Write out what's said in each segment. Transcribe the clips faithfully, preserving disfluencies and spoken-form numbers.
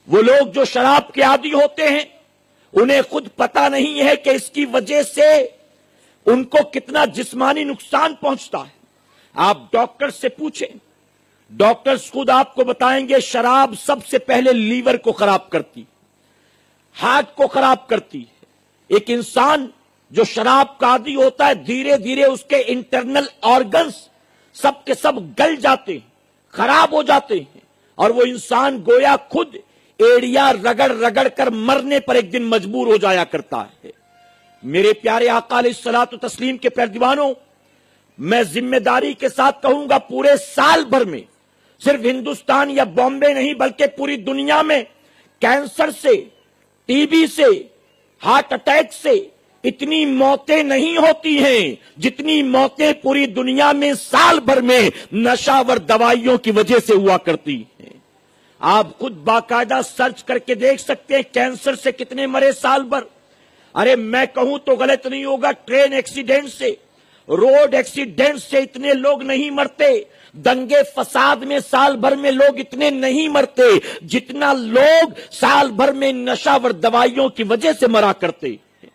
وہ لوگ جو شراب کے عادی ہوتے ہیں انہیں خود پتہ نہیں ہے کہ اس کی وجہ سے ان کو کتنا جسمانی نقصان پہنچتا ہے۔ آپ ڈاکٹر سے پوچھیں، ڈاکٹرز خود آپ کو بتائیں گے شراب سب سے پہلے لیور کو خراب کرتی، ہارٹ کو خراب کرتی ہے۔ ایک انسان جو شراب کا عادی ہوتا ہے دھیرے دھیرے اس کے انٹرنل آرگنز سب کے سب گل جاتے ہیں، خراب ہو جاتے ہیں، اور وہ انسان گویا خود ایڑیا رگڑ رگڑ کر مرنے پر ایک دن مجبور ہو جایا کرتا ہے۔ میرے پیارے آقا علیہ الصلوۃ و تسلیم کے پیروانوں، میں ذمہ داری کے ساتھ کہوں گا پورے سال بھر میں صرف ہندوستان یا بامبے نہیں بلکہ پوری دنیا میں کینسر سے، ٹی بی سے، ہارٹ اٹیک سے اتنی موتیں نہیں ہوتی ہیں جتنی موتیں پوری دنیا میں سال بھر میں نشاور دوائیوں کی وجہ سے ہوا کرتی ہیں۔ آپ خود باقاعدہ سرچ کر کے دیکھ سکتے ہیں کینسر سے کتنے مرے سال بھر۔ ارے میں کہوں تو غلط نہیں ہوگا، ٹرین ایکسیڈنٹ سے، روڈ ایکسیڈنٹ سے اتنے لوگ نہیں مرتے، دنگے فساد میں سال بھر میں لوگ اتنے نہیں مرتے جتنا لوگ سال بھر میں نشاور دوائیوں کی وجہ سے مرا کرتے۔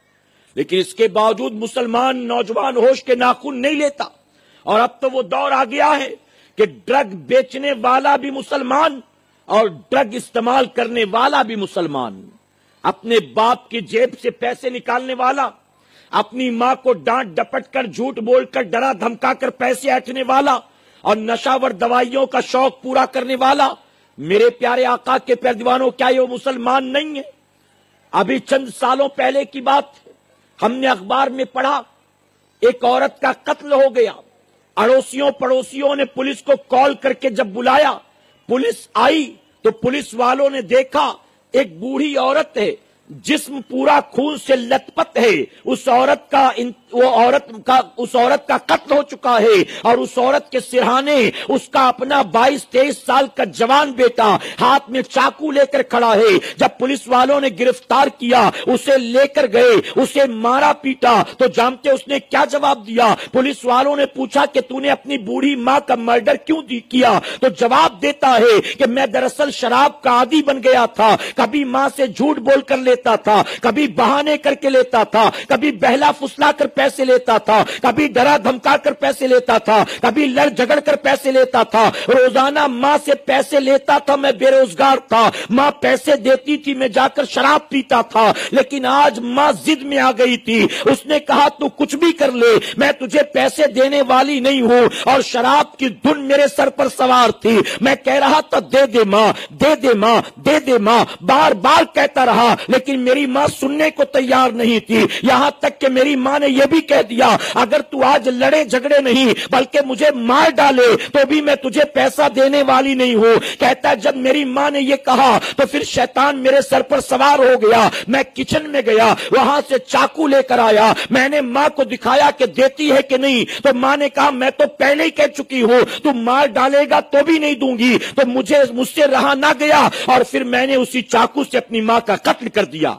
لیکن اس کے باوجود مسلمان نوجوان ہوش کے ناخن نہیں لیتا، اور اب تو وہ دور آ گیا ہے کہ ڈرگ بیچنے والا بھی مسلمان اور ڈرگ استعمال کرنے والا بھی مسلمان، اپنے باپ کی جیب سے پیسے نکالنے والا، اپنی ماں کو ڈانٹ ڈپٹ کر جھوٹ بول کر ڈرا دھمکا کر پیسے ایٹھنے والا اور نشاور دوائیوں کا شوق پورا کرنے والا، میرے پیارے آقا کے پیروانوں کیا یہ مسلمان نہیں ہے؟ ابھی چند سالوں پہلے کی بات ہم نے اخبار میں پڑھا، ایک عورت کا قتل ہو گیا، اڑوسیوں پڑوسیوں نے پولیس کو کال کر کے جب بلایا، پولیس آئی تو پولیس والوں نے دیکھا ایک بوڑھی عورت ہے، جسم پورا خون سے لت پت ہے، اس عورت کا وہ عورت کا اس عورت کا قتل ہو چکا ہے، اور اس عورت کے سرہانے اس کا اپنا بائیس تیئیس سال کا جوان بیٹا ہاتھ میں چاقو لے کر کھڑا ہے۔ جب پولیس والوں نے گرفتار کیا، اسے لے کر گئے، اسے مارا پیٹا، تو جانتے اس نے کیا جواب دیا؟ پولیس والوں نے پوچھا کہ تو نے اپنی بوڑھی ماں کا مرڈر کیوں دی کیا؟ تو جواب دیتا ہے کہ میں دراصل شراب کا عادی بن گیا تھا، کبھی ماں سے جھوٹ بول کر لیتا تھا، کبھی بہانے کر کے لیتا تھا، کبھی بہلا فسلا کر پیسے لیتا تھا، کبھی ڈرا دھمکا کر پیسے لیتا تھا، کبھی لڑ جھگڑ کر پیسے لیتا تھا، روزانہ ماں سے پیسے لیتا تھا، میں بے روزگار تھا، ماں پیسے دیتی تھی، میں جا کر شراب پیتا تھا، لیکن آج ماں ضد میں آ گئی تھی، اس نے کہا تو کچھ بھی کر لے، میں تجھے پیسے دینے والی نہیں ہوں، اور شراب کی دھن میرے سر پر سوار تھی، میں کہہ رہا تھا دے دے ماں، دے دے ماں، دے دے ماں، بار بار کہتا رہا، لیکن میری ماں سننے کو تیار نہیں تھی، یہاں تک کہ میری ماں نے یہ بھی کہہ دیا اگر تو آج لڑے جھگڑے نہیں بلکہ مجھے مار ڈالے تو بھی میں تجھے پیسہ دینے والی نہیں ہوں۔ کہتا ہے جب میری ماں نے یہ کہا تو پھر شیطان میرے سر پر سوار ہو گیا، میں کچن میں گیا، وہاں سے چاقو لے کر آیا، میں نے ماں کو دکھایا کہ دیتی ہے کہ نہیں، تو ماں نے کہا میں تو پہلے ہی کہہ چکی ہوں تو مار ڈالے گا تو بھی نہیں دوں گی، تو مجھے مجھ سے رہا نہ گیا، اور پھر میں نے اسی چاقو سے اپنی ماں کا قتل کر دیا۔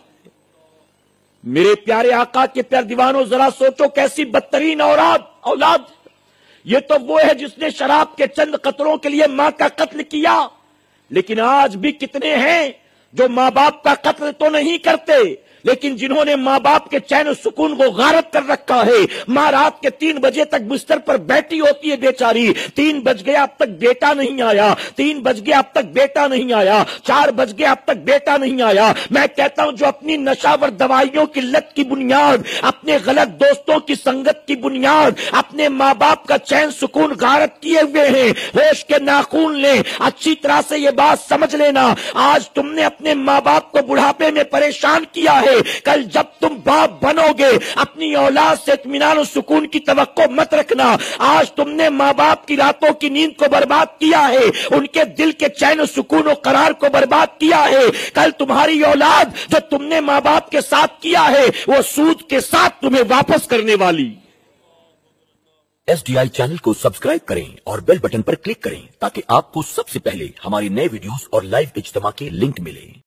میرے پیارے آقا کے پیارے دیوانوں، ذرا سوچو کیسی بدترین اولاد اولاد یہ تو وہ ہے جس نے شراب کے چند قطروں کے لیے ماں کا قتل کیا، لیکن آج بھی کتنے ہیں جو ماں باپ کا قتل تو نہیں کرتے لیکن جنہوں نے ماں باپ کے چین و سکون کو غارت کر رکھا ہے۔ ماں رات کے تین بجے تک بستر پر بیٹھی ہوتی ہے بیچاری، تین بج گیا اب تک بیٹا نہیں آیا، تین بج گیا اب تک بیٹا نہیں آیا، چار بج گیا اب تک بیٹا نہیں آیا۔ میں کہتا ہوں جو اپنی نشاور دوائیوں کی لت کی بنیاد، اپنے غلط دوستوں کی سنگت کی بنیاد اپنے ماں باپ کا چین سکون غارت کیے ہوئے ہیں، ہوش کے ناخون لیں، اچھی طرح سے یہ بات سمجھ لینا، آج تم نے اپنے ماں باپ کو بڑھاپے میں پریشان کیا ہے، کل جب تم باپ بنو گے اپنی اولاد سے اطمینان و سکون کی توقع مت رکھنا۔ آج تم نے ماں باپ کی راتوں کی نیند کو برباد کیا ہے، ان کے دل کے چین و سکون و قرار کو برباد کیا ہے، کل تمہاری اولاد جو تم نے ماں باپ کے ساتھ کیا ہے وہ سود کے ساتھ تمہیں واپس کرنے والی۔ ایس ڈی آئی چینل کو سبسکرائب کریں اور بیل بٹن پر کلک کریں تاکہ آپ کو سب سے پہلے ہماری نئے ویڈیوز اور لائیو اجتماع کے لنک ملے۔